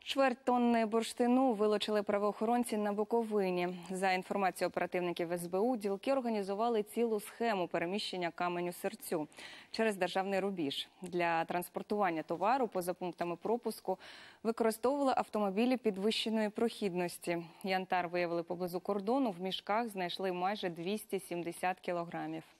Чверть тонни бурштину вилучили правоохоронці на Буковині. За інформацією оперативників СБУ, ділки організували цілу схему переміщення каменю-сирцю через державний рубіж. Для транспортування товару поза пунктами пропуску використовували автомобілі підвищеної прохідності. Янтар виявили поблизу кордону, в мішках знайшли майже 270 кілограмів.